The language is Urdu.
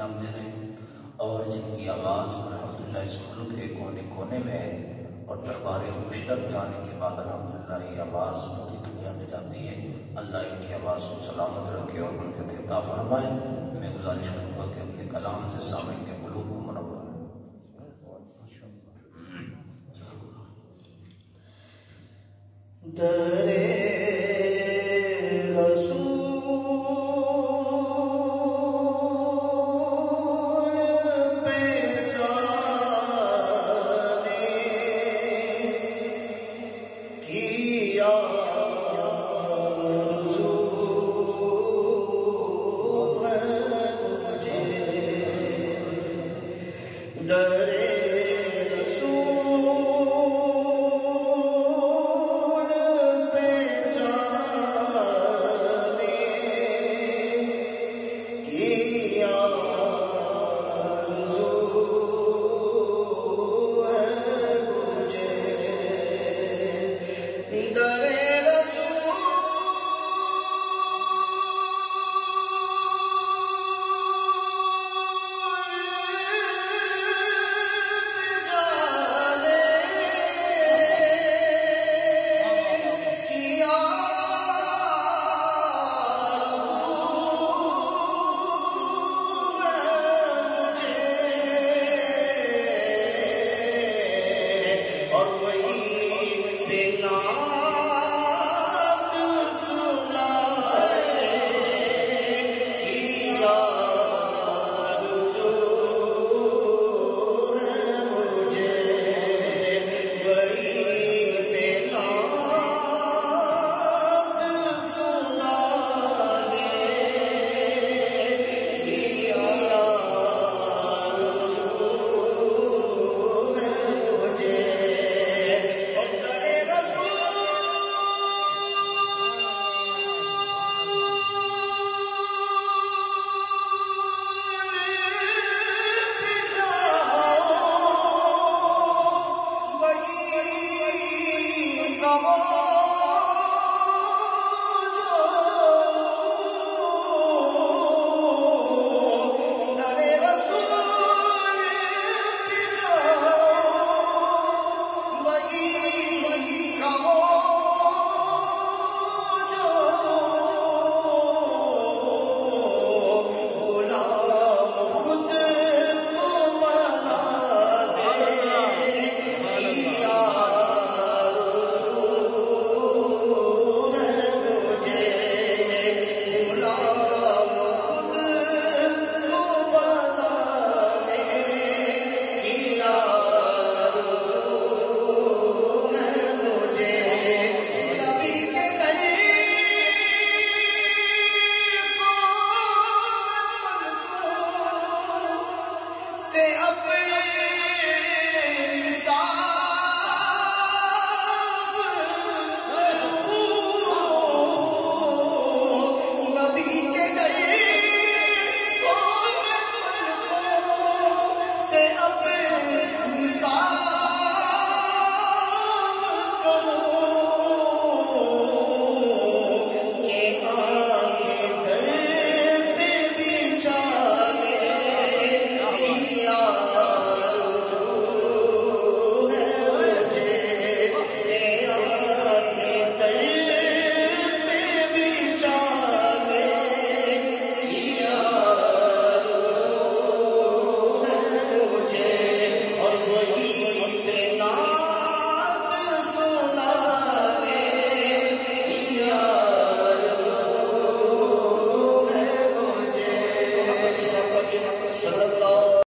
انجام دے رہے ہیں اور جن کی آواز الحمدللہ اس ملک کے کونے کونے میں ہے اور دربار خورشیدہ پہ آنے کے بعد الحمدللہ یہ آواز پوری دنیا میں جاتی ہے. اللہ ان کی آواز کو سلامت رکھے اور برکت عطا فرمائے. میں گزارش کروں گا کہ اپنے کلام سے سامعین کے قلوب کو منور درے the